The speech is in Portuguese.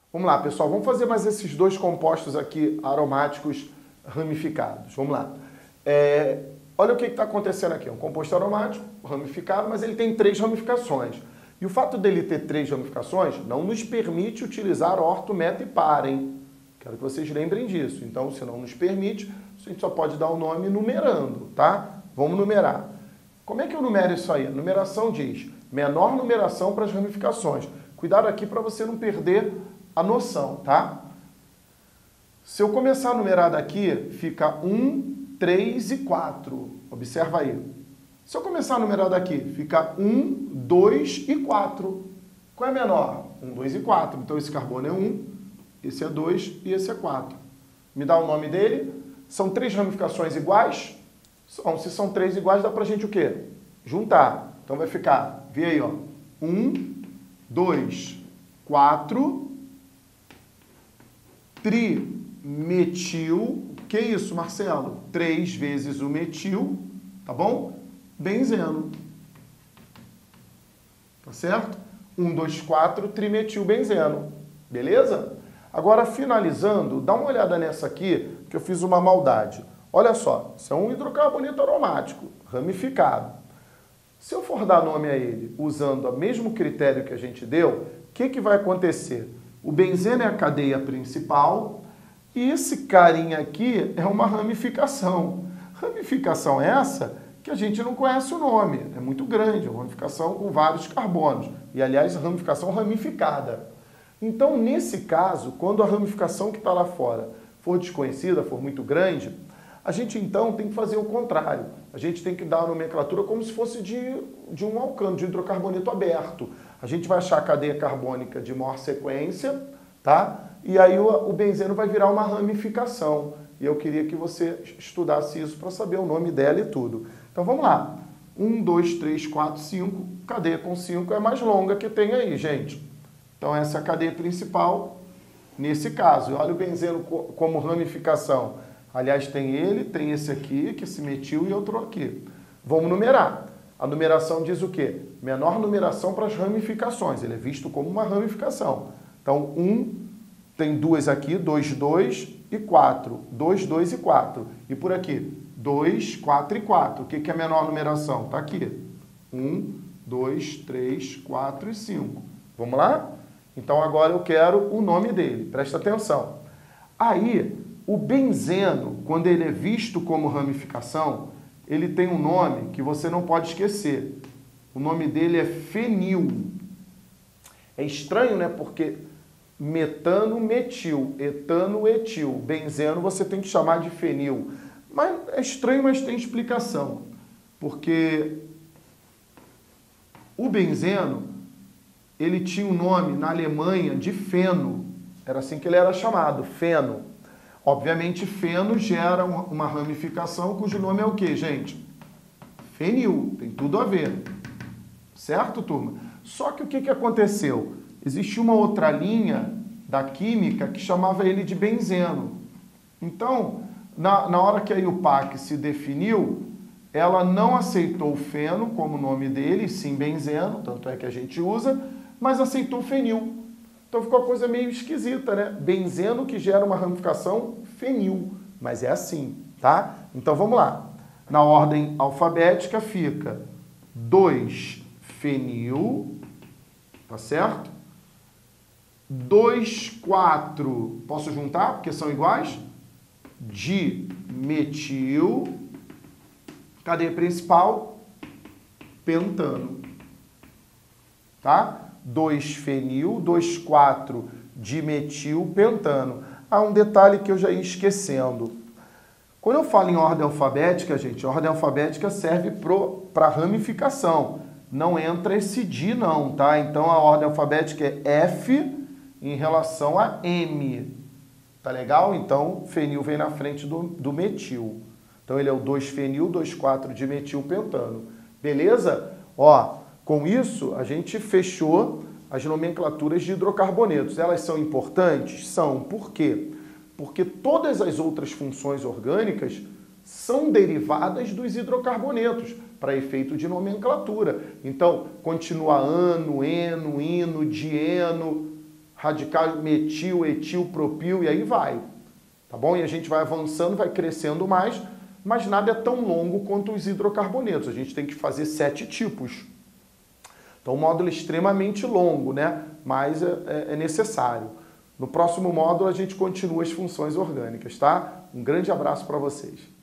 Vamos lá, pessoal, vamos fazer mais esses dois compostos aqui aromáticos ramificados. Vamos lá. Olha o que está acontecendo aqui. É um composto aromático ramificado, mas ele tem 3 ramificações. E o fato dele ter 3 ramificações não nos permite utilizar orto, meta e par, hein? Quero que vocês lembrem disso. Então, se não nos permite, a gente só pode dar o nome numerando, tá? Vamos numerar. Como é que eu numero isso aí? A numeração diz menor numeração para as ramificações. Cuidado aqui para você não perder a noção, tá? Se eu começar a numerar daqui, fica 1, 3 e 4. Observa aí. Se eu começar a numerar daqui, fica 1, 2 e 4. Qual é menor? 1, 2 e 4. Então esse carbono é 1, esse é 2 e esse é 4. Me dá o nome dele. São 3 ramificações iguais? Se são 3 iguais, dá pra gente o quê? Juntar. Então vai ficar, vê aí, ó. 1, 2, 4, trimetil. Que isso, Marcelo? 3 vezes o metil, tá bom? Benzeno. Tá certo? 1, 2, 4, trimetilbenzeno. Beleza? Agora, finalizando, dá uma olhada nessa aqui, que eu fiz uma maldade. Olha só, isso é um hidrocarboneto aromático, ramificado. Se eu for dar nome a ele usando o mesmo critério que a gente deu, o que vai acontecer? O benzeno é a cadeia principal e esse carinha aqui é uma ramificação. Ramificação essa que a gente não conhece o nome, é muito grande, é uma ramificação com vários carbonos. E, aliás, ramificação ramificada. Então, nesse caso, quando a ramificação que está lá fora for desconhecida, for muito grande, a gente, então, tem que fazer o contrário. A gente tem que dar a nomenclatura como se fosse de um alcano, de hidrocarboneto aberto. A gente vai achar a cadeia carbônica de maior sequência, tá? E aí o benzeno vai virar uma ramificação. E eu queria que você estudasse isso para saber o nome dela e tudo. Então, vamos lá. 1, 2, 3, 4, 5. Cadeia com 5 é a mais longa que tem aí, gente. Então, essa é a cadeia principal nesse caso. Olha o benzeno como ramificação. Aliás, tem ele, tem esse aqui, que se metil, e outro aqui. Vamos numerar. A numeração diz o quê? Menor numeração para as ramificações. Ele é visto como uma ramificação. Então, 1, tem 2 aqui, 2, 2 e 4. 2, 2 e 4. E por aqui, 2, 4 e 4. O que é a menor numeração? Está aqui. 1, 2, 3, 4 e 5. Vamos lá? Então, agora eu quero o nome dele. Presta atenção. Aí, o benzeno, quando ele é visto como ramificação, ele tem um nome que você não pode esquecer. O nome dele é fenil. É estranho, né? Porque metano, metil, etano, etil. Benzeno você tem que chamar de fenil. Mas é estranho, mas tem explicação. Porque o benzeno, ele tinha um nome na Alemanha de feno. Era assim que ele era chamado, feno. Obviamente, feno gera uma ramificação cujo nome é o quê, gente? Fenil, tem tudo a ver. Certo, turma? Só que o que aconteceu? Existia uma outra linha da química que chamava ele de benzeno. Então, na hora que a IUPAC se definiu, ela não aceitou o feno como nome dele, sim benzeno, tanto é que a gente usa, mas aceitou fenil. Então ficou uma coisa meio esquisita, né? Benzeno que gera uma ramificação fenil, mas é assim, tá? Então vamos lá. Na ordem alfabética fica 2-fenil, tá certo? 2,4, posso juntar porque são iguais? Dimetil, cadeia principal, pentano, tá? 2-fenil, 2,4 dimetilpentano. Há um detalhe que eu já ia esquecendo. Quando eu falo em ordem alfabética, gente, a ordem alfabética serve para ramificação. Não entra esse di não, tá? Então a ordem alfabética é F em relação a M. Tá legal? Então fenil vem na frente do metil. Então ele é o 2-fenil, 2,4 dimetilpentano. Beleza? Ó, com isso, a gente fechou as nomenclaturas de hidrocarbonetos. Elas são importantes? São. Por quê? Porque todas as outras funções orgânicas são derivadas dos hidrocarbonetos, para efeito de nomenclatura. Então, continua ano, eno, ino, dieno. radical metil, etil, propil, e aí vai. Tá bom? E a gente vai avançando, vai crescendo mais, mas nada é tão longo quanto os hidrocarbonetos. A gente tem que fazer 7 tipos. Então, o módulo é extremamente longo, né? Mas é necessário. No próximo módulo, a gente continua as funções orgânicas, tá? Um grande abraço para vocês.